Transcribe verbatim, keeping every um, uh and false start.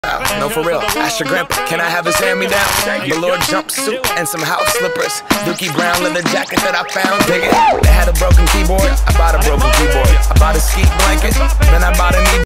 No, for real. Ask your grandpa, can I have his hand-me-down? Velour jumpsuit and some house slippers. Dookie brown leather jacket that I found. Dig it. They had a broken keyboard. I bought a broken keyboard. I bought a ski blanket. Then I bought a knee.